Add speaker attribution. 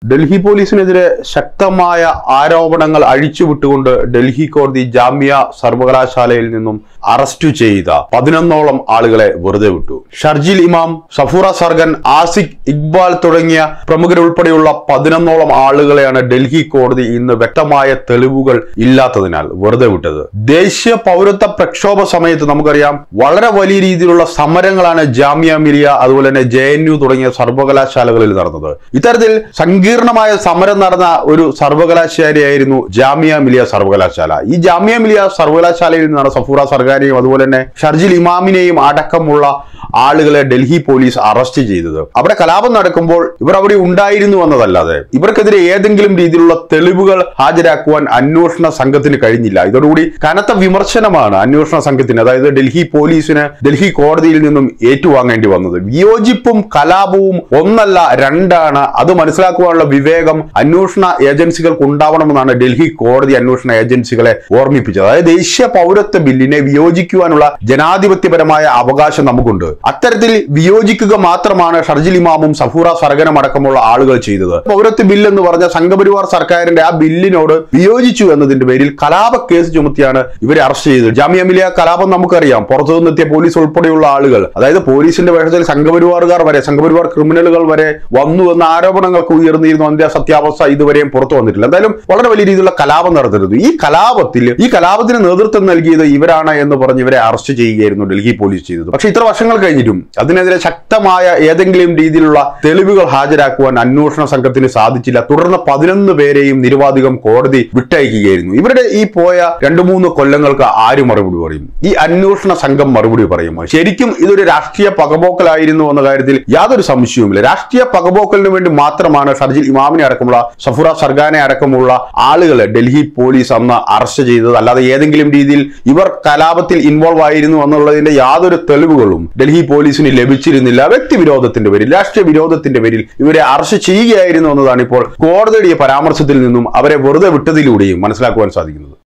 Speaker 1: ഡൽഹി പോലീസിനെതിരെ ശക്തമായ ആരോപണങ്ങൾ അഴിച്ചുവിട്ടുകൊണ്ട് ഡൽഹി കോടതി ജാമ്യ സർവകലാശാലയിൽ നിന്നും അറസ്റ്റ് ചെയ്ത 11ഓളം ആളുകളെ വെറുതെ വിട്ടു. ഷർജിൽ ഇമാം, സഫൂറ സർഗൻ, ആസിഖ് ഇക്ബാൽ തുടങ്ങിയ പ്രമുഖരുൾപ്പെടെയുള്ള 11ഓളം ആളുകളെയാണ് ഡൽഹി കോടതി ഇന്ന് വ്യക്തമായ തെളിവുകൾ ഇല്ലാത്തതിനാൽ വെറുതെ വിട്ടത്. ദേശീയ പൗരത്വ പ്രക്ഷോഭ സമയത്ത് നമുക്കറിയാം വളരെ വലിയ രീതിയിലുള്ള സമരങ്ങളാണ് ജാമിയ മിലിയ അതുപോലെ തന്നെ JNU തുടങ്ങിയ സർവകലാശാലകളിൽ നടന്നത്. ഇത്തരത്തിൽ സങ്കീർണമായ സമരം നടന്ന ഒരു സർവകലാശാലയായിരുന്നു ജാമിയ മിലിയ സർവകലാശാല. ഈ ജാമിയ മിലിയ സർവകലാശാലയിൽ നിന്നാണ് സഫൂറ സർഗാനെയും അതുപോലെ തന്നെ ഷർജിൽ ഇമാമിനെയും അടക്കമുള്ള ആളുകളെ ഡൽഹി പോലീസ് അറസ്റ്റ് ചെയ്തത്. അവിടെ കലാപം നടക്കുമ്പോൾ ഇവർ അവിടെ ഉണ്ടായിരുന്നു എന്നതല്ലാതെ ഇവർക്കെതിരെ ഏതെങ്കിലും രീതിയിലുള്ള തെളിവുകൾ ഹാജരാക്കുവാൻ അന്വേഷണ സംഘത്തിന് കഴിഞ്ഞില്ല. ഇതോടുകൂടി കനത്ത വിമർശനമാണ് അന്വേഷണ സംഘത്തിന്, അതായത് ഡൽഹി പോലീസിന് ഡൽഹി കോടതിയിൽ നിന്നും ഏറ്റുവാങ്ങേണ്ടി വന്നത്. വിയോജിപ്പും കലാപവും ഒന്നല്ല രണ്ടാണ്. അത് മനസ്സിലാക്കുവാനുള്ള വിവേകം അന്വേഷണ ഏജൻസികൾക്ക് ഉണ്ടാവണമെന്നാണ് ഡൽഹി കോടതി അന്വേഷണ ഏജൻസികളെ ഓർമ്മിപ്പിച്ചത്. അതായത് ദേശീയ പൗരത്വ ബില്ലിനെ വിയോജിക്കുവാനുള്ള ജനാധിപത്യപരമായ അവകാശം നമുക്കുണ്ട്. അത്തരത്തിൽ വിയോജിക്കുക മാത്രമാണ് ഷർജിൽ ഇമാമും സഫൂറ സർഗനും അടക്കമുള്ള ആളുകൾ ചെയ്തത്. പൗരത്വ ബില്ല് എന്ന് പറഞ്ഞ സംഘപരിവാർ സർക്കാരിന്റെ ആ ബില്ലിനോട് വിയോജിച്ചു എന്നതിന്റെ പേരിൽ കലാപ കേസ് ചുമത്തിയാണ് ഇവരെ അറസ്റ്റ് ചെയ്തത്. ജാമിയ മിലിയ കലാപം നമുക്കറിയാം. പുറത്തു നിന്നെത്തിയ പോലീസ് ഉൾപ്പെടെയുള്ള ആളുകൾ, അതായത് പോലീസിന്റെ വേഷത്തിൽ സംഘപരിവാറുകാർ വരെ, സംഘപരിവാർ ക്രിമിനലുകൾ വരെ വന്നു എന്ന ആരോപണങ്ങൾക്ക് ഉയർന്നിരുന്നു. അതിന്റെ സത്യാവസ്ഥ ഇതുവരെയും പുറത്തു വന്നിട്ടില്ല. എന്തായാലും വളരെ വലിയ രീതിയിലുള്ള കലാപം നടത്തരുത്. ഈ കലാപത്തിന് നേതൃത്വം നൽകിയത് ഇവരാണ് എന്ന് പറഞ്ഞ് ഇവരെ അറസ്റ്റ് ചെയ്യുകയായിരുന്നു ഡൽഹി പോലീസ് ചെയ്തത്. പക്ഷേ ഇത്ര വർഷങ്ങൾ കഴിഞ്ഞിട്ടും അതിനെതിരെ ശക്തമായ ഏതെങ്കിലും രീതിയിലുള്ള തെളിവുകൾ ഹാജരാക്കുവാൻ അന്വേഷണ സംഘത്തിന് സാധിച്ചില്ല. തുടർന്ന് 11 പേരെയും നിരവധികം കോടതി വിട്ടയക്കുകയായിരുന്നു. ഇവരുടെ ഈ പോയ 2-3 കൊല്ലങ്ങൾക്ക് ആര് മറുപടി പറയും? ഈ അന്വേഷണ സംഘം മറുപടി പറയുമോ? ശരിക്കും ഇതൊരു രാഷ്ട്രീയ പകപോക്കലായിരുന്നു എന്ന കാര്യത്തിൽ യാതൊരു സംശയവുമില്ല. രാഷ്ട്രീയ പകപോക്കലിന് വേണ്ടി മാത്രമാണ് ഷർജിൽ ഇമാമിനെ അടക്കമുള്ള സഫൂറ സർഗാനെ അടക്കമുള്ള ആളുകളെ ഡൽഹി പോലീസ് അന്ന് അറസ്റ്റ് ചെയ്തത്. അല്ലാതെ ഏതെങ്കിലും രീതിയിൽ ഇവർ കലാപത്തിൽ ഇൻവോൾവ് ആയിരുന്നു എന്നുള്ളതിന്റെ യാതൊരു തെളിവുകളും ഡൽഹി പോലീസിന് ലഭിച്ചിരുന്നില്ല. വ്യക്തിവിരോധത്തിന്റെ പേരിൽ, രാഷ്ട്രീയ വിരോധത്തിന്റെ പേരിൽ ഇവരെ അറസ്റ്റ് ചെയ്യുകയായിരുന്നു എന്നതാണ് ഇപ്പോൾ കോടതിയുടെ പരാമർശത്തിൽ നിന്നും അവരെ വെറുതെ വിട്ടതിലൂടെയും മനസ്സിലാക്കുവാൻ സാധിക്കുന്നത്.